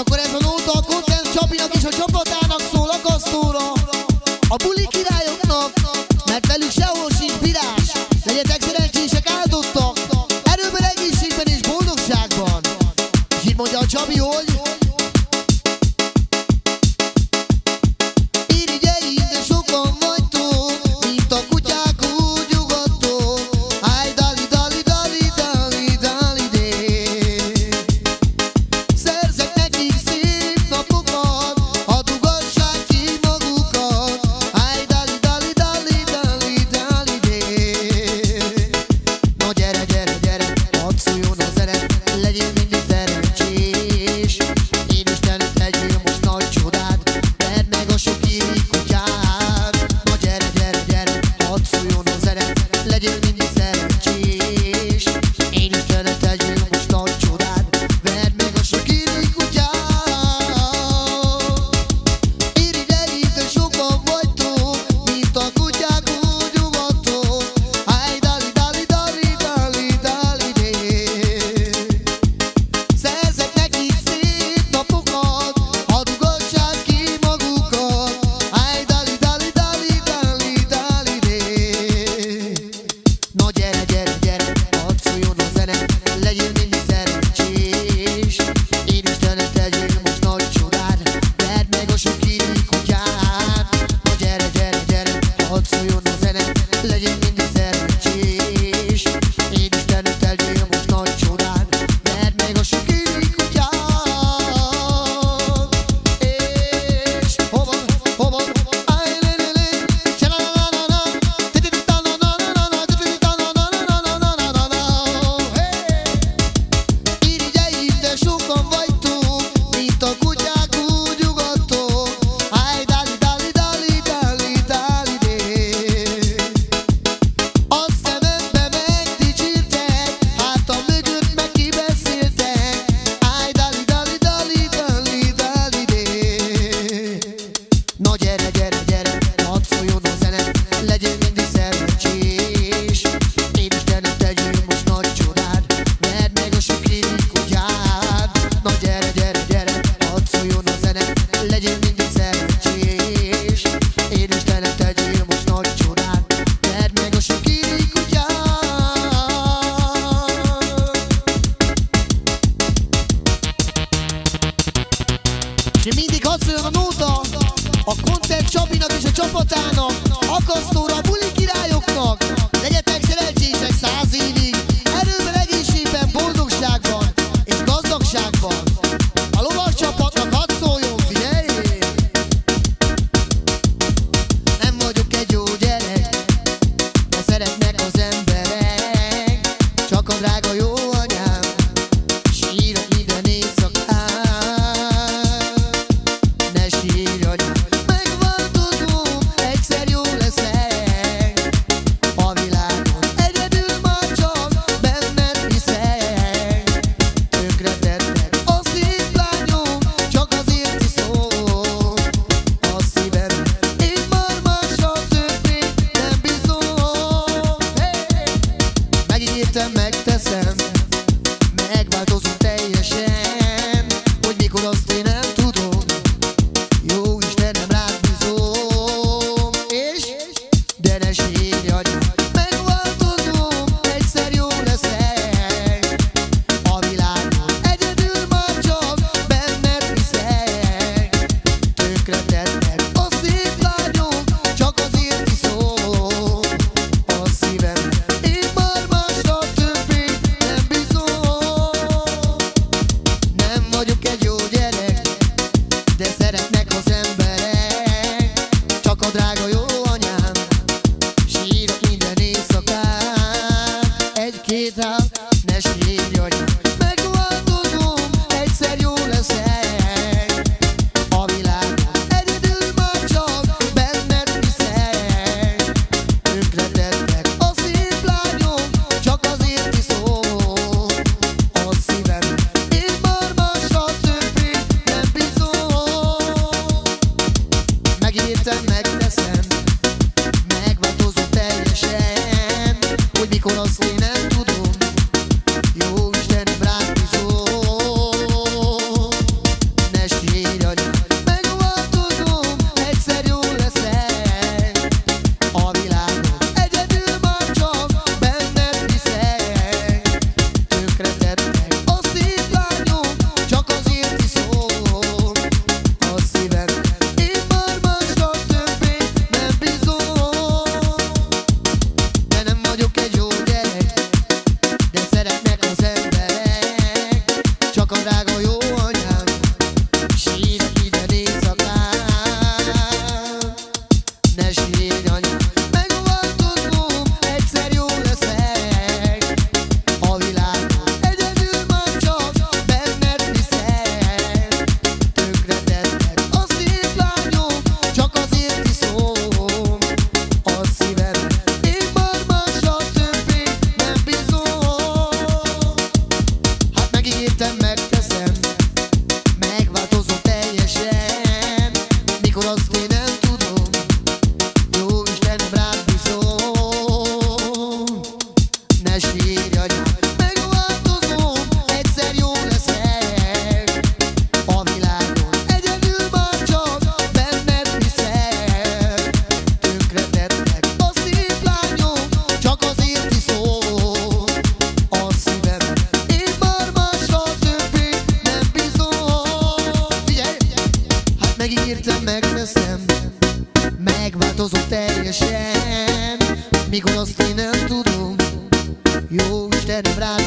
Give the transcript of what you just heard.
akkor ez a nóta a Content Csabinak és a csapatának szól a Kasztóra, a buli királyoknak, mert velük sehol sincs bírás. Legyetek szerencsések, áldottak, erőben, egészségben és boldogságban. És így mondja a Csabi, hogy irigyeim, de sokan vagytok, mint a kutyák úgy nyugodtok. Áj, dali, dali, dali, dali, dali, dé. Szerzek nekik szép napokat, hadd ugassák ki magukat. Áj, dali, dali, dali, dali, dali, dé. Na gyere, gyere, gyere, hadd szóljon a zene, legyél mindig szerencsés. Én Istenet tegyél most nagy csodát, vedd meg a sok iri kutyát. Na gyere, gyere, gyere, hadd szóljon a zene, legyél mindig szerencsés. Én Istenet tegyél most nagy csodát, vedd meg a sok iri kutyát. Irigyeim, de sokan vagytok, mint a kutyák úgy nyugodtok. Áj, dali, dali, dali, dali, dali, dé. Szerzek nekik szép napokat, hadd ugassák ki magukat. Áj, dali, dali, dali, dali, dali, dé. Na gyere, gyere, gyere, hadd szóljon a zene, legyél mindig szerencsés. Én Istenet tegyél most nagy csodát, vedd meg a sok iri kutyát. Na gyere, gyere, gyere, hadd szóljon a zene, legyél mindig szerencsés. Én Istenet tegyél most nagy csodát, vedd meg a sok iri kutyát. És hova, hova, áj, lé, lé, lé, se na na na na, ti-ti-ti-ta na na na na na, ti-ti-ti-ta na na na na na na na na. Irigyeim, de sokan vagytok, mint a kutyák úgy nyugodtok. Áj, dali, dali, dali, dali, dali, dé. A szemembe megdicsértek, hátam mögött meg kibeszéltek. Áj, dali, dali, dali, dali, dali, dé. Na gyere, gyere, gyere, hadd szóljon a zene, legyél mindig szerencsés. Én Istenet tegyél most nagy csodát, vedd meg a sok iri kutyát. Na gyere, gyere, gyere, hadd szóljon a zene, legyél mindig szerencsés. Én Istenet tegyél most nagy csodát, vedd meg a sok iri kutyát. És mindig hadd szóljon a nóta a Content Csabinak és a csapatának, a Kasztóra, a buli királyoknak. Legyetek szerencsések 100 évig, erőben, egészségben, boldogságban és gazdagságban. A lovas csapatnak hadd szóljon, figyelj! Nem vagyok egy jó gyerek, de szeretnek az emberek. Csak a drága jó anyám sírok minden éjszakán. Ne sírj, anyám, megváltozom, egyszer jó leszek. A világon egyedül már csak benned hiszek. Tönkretettek a szép lányom, csak azért iszom a szívem. Én már mással többé nem bízom. Megígértem, megteszem, megváltozom teljesen. Hogy mikor, azt én nem tudom, jó Istenem, rád bízom. És de ne sírj, anyám, megváltozom, egyszer jó leszek. A világon egyedül már csak benned hiszek. Tönkretettek a szép lányom, csak azért iszom a szívem. Én már mással többé nem bízom. Csak a drága jó anyám sírok minden éjszakán. Ne sírj anyám, megváltozom, egyszer jó leszek. A világon egyedül már csak benned hiszek. Tönkretettek a szép lányom, csak azért iszom a szívemet. Én már másra többé nem bízom. Hát megígértem, megteszem, megváltozom teljesen. Mikor azt én nem tudom, jó Istenem, rád bízom. Ne sírj anyám, megváltozom, egyszer jó leszek. A világon egyedül már csak benned hiszek. Tönkretettek a szép lányom, csak azért iszom a szívemet. Én már másra többé nem bízom. Figyelj! Hát megígértem, megteszem, megváltozom teljesen. Mikor azt én nem tudom, jó Istenem, rád